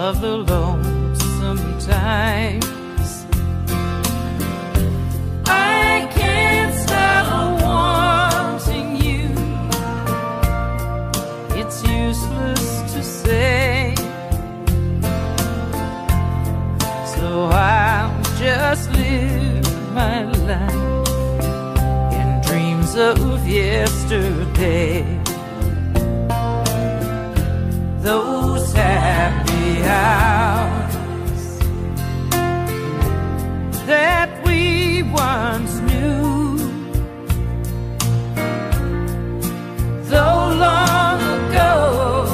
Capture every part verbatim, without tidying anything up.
of the lonesome times. I can't stop wanting you. It's useless to say, so I'll just live my life in dreams of yesterday. Those happy hours that we once knew, though long ago,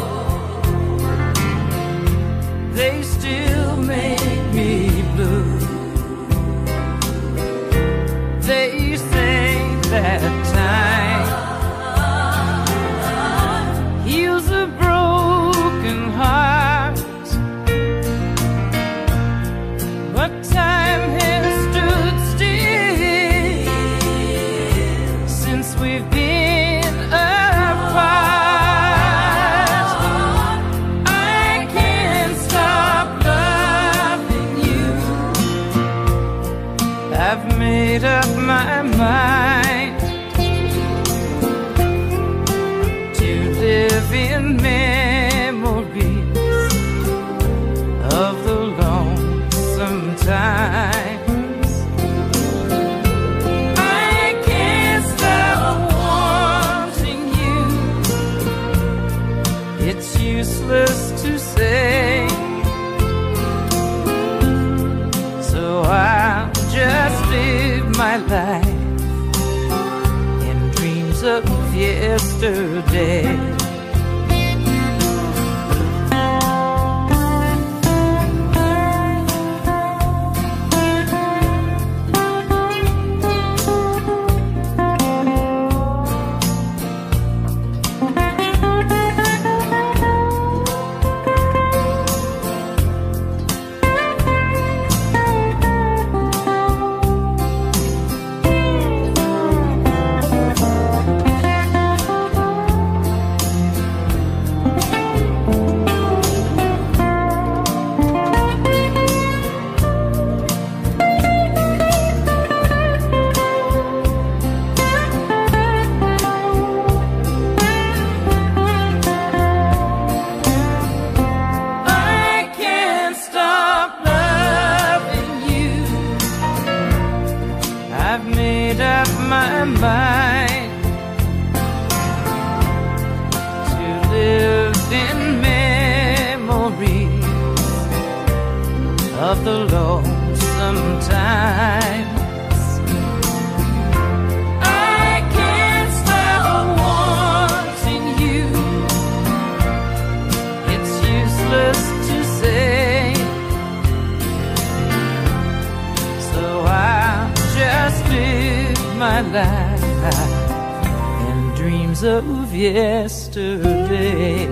they still make me blue. They say that time heals a broken heart, but time has stood still since we've been apart. I can't stop loving you. I've made up my mind to live in memories of the lonesome times. I can't stop wanting you. It's useless to say, so I'll just live my life in dreams of yesterday. I've made up my mind to live in memories of the lonesome times. I can't stop wanting you. It's useless to say, so I'll just live my life in dreams of yesterday.